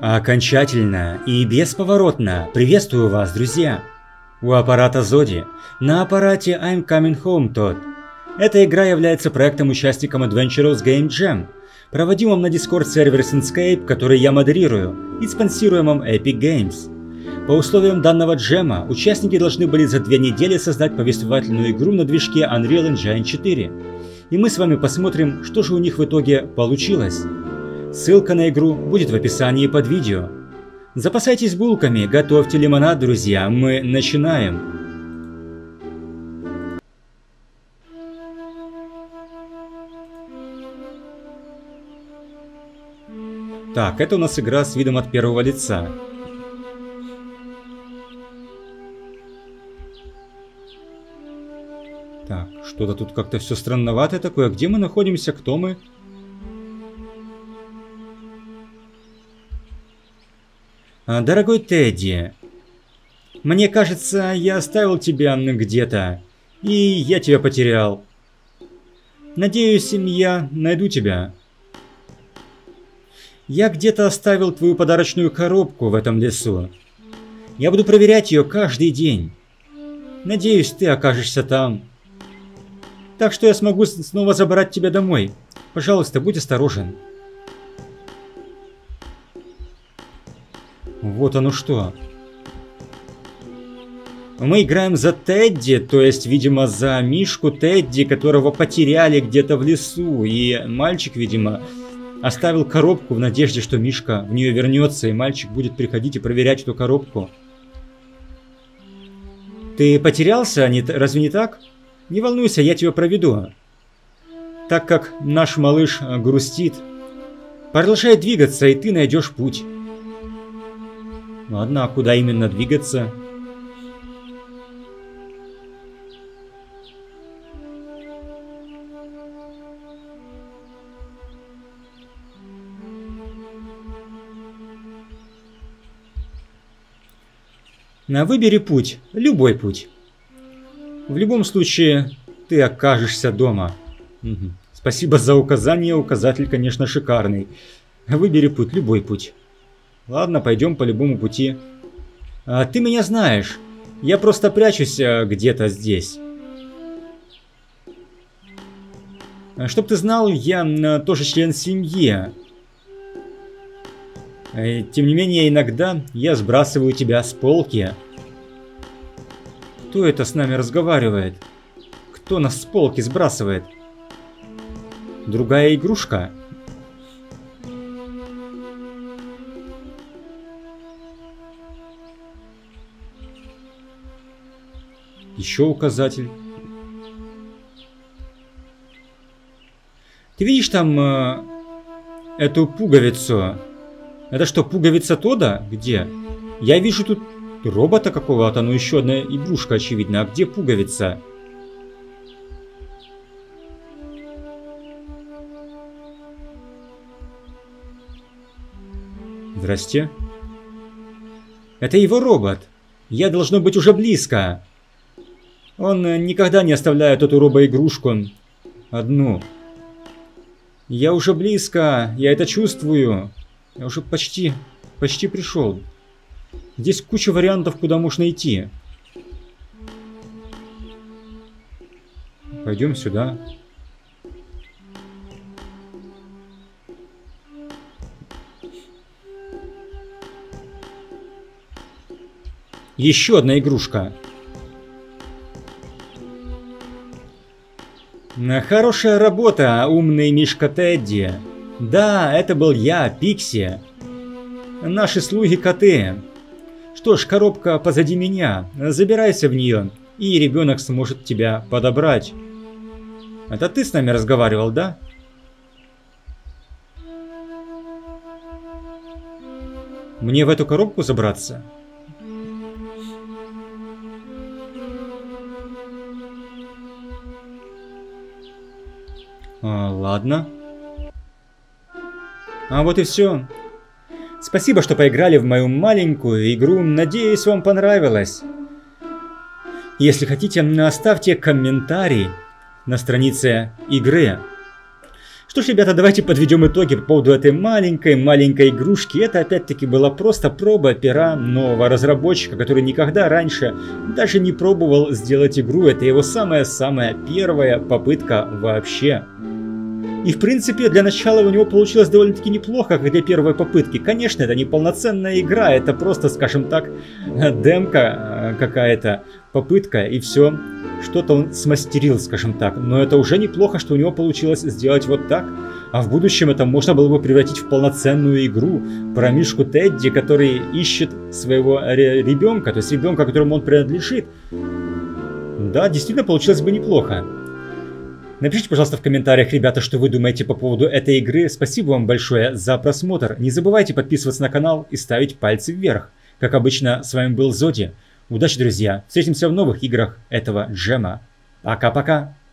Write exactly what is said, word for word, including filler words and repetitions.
Окончательно и бесповоротно приветствую вас, друзья! У аппарата Зоди, на аппарате I'm Coming Home Todd. Эта игра является проектом-участником Adventurous Game Jam, проводимым на Discord-сервере Synscape, который я модерирую, и спонсируемым Epic Games. По условиям данного джема, участники должны были за две недели создать повествовательную игру на движке Unreal Engine четыре. И мы с вами посмотрим, что же у них в итоге получилось. Ссылка на игру будет в описании под видео. Запасайтесь булками, готовьте лимонад, друзья, мы начинаем. Так, это у нас игра с видом от первого лица. Так, что-то тут как-то все странноватое такое. Где мы находимся? Кто мы? Дорогой Тедди, мне кажется, я оставил тебя где-то, и я тебя потерял. Надеюсь, я найду тебя. Я где-то оставил твою подарочную коробку в этом лесу. Я буду проверять ее каждый день. Надеюсь, ты окажешься там. Так что я смогу снова забрать тебя домой. Пожалуйста, будь осторожен. Вот оно что. Мы играем за Тедди, то есть, видимо, за Мишку Тедди, которого потеряли где-то в лесу. И мальчик, видимо, оставил коробку в надежде, что Мишка в нее вернется, и мальчик будет приходить и проверять эту коробку. Ты потерялся, разве не так? Не волнуйся, я тебя проведу. Так как наш малыш грустит, продолжай двигаться, и ты найдешь путь. Ладно, а куда именно двигаться? Выбери путь, любой путь. В любом случае, ты окажешься дома. Угу. Спасибо за указание, указатель, конечно, шикарный. Выбери путь, любой путь. Ладно, пойдем по любому пути. А, ты меня знаешь. Я просто прячусь а, где-то здесь. А, чтоб ты знал, я а, тоже член семьи. А, тем не менее, иногда я сбрасываю тебя с полки. Кто это с нами разговаривает? Кто нас с полки сбрасывает? Другая игрушка? Еще указатель. Ты видишь там э, эту пуговицу? Это что, пуговица Тодда? Где? Я вижу тут робота какого-то, но еще одна игрушка, очевидно. А где пуговица? Здрасте. Это его робот. Я должно быть уже близко. Он никогда не оставляет эту робоигрушку одну. Я уже близко, я это чувствую. Я уже почти, почти пришел. Здесь куча вариантов, куда можно идти. Пойдем сюда. Еще одна игрушка. Хорошая работа, умный Мишка Тедди. Да, это был я, Пикси. Наши слуги-коты. Что ж, коробка позади меня. Забирайся в нее, и ребенок сможет тебя подобрать. Это ты с нами разговаривал, да? Мне в эту коробку забраться? А, ладно. А вот и все. Спасибо, что поиграли в мою маленькую игру. Надеюсь, вам понравилось. Если хотите, оставьте комментарий на странице игры. Что ж, ребята, давайте подведем итоги по поводу этой маленькой-маленькой игрушки. Это опять-таки была просто проба пера нового разработчика, который никогда раньше даже не пробовал сделать игру. Это его самая-самая первая попытка вообще. И в принципе для начала у него получилось довольно-таки неплохо, как для первой попытки. Конечно, это не полноценная игра, это просто, скажем так, демка какая-то, попытка и все. Что-то он смастерил, скажем так. Но это уже неплохо, что у него получилось сделать вот так. А в будущем это можно было бы превратить в полноценную игру про мишку Тедди, который ищет своего ребенка, то есть ребенка, которому он принадлежит. Да, действительно получилось бы неплохо. Напишите, пожалуйста, в комментариях, ребята, что вы думаете по поводу этой игры. Спасибо вам большое за просмотр. Не забывайте подписываться на канал и ставить пальцы вверх. Как обычно, с вами был Зоди. Удачи, друзья. Встретимся в новых играх этого джема. Пока-пока.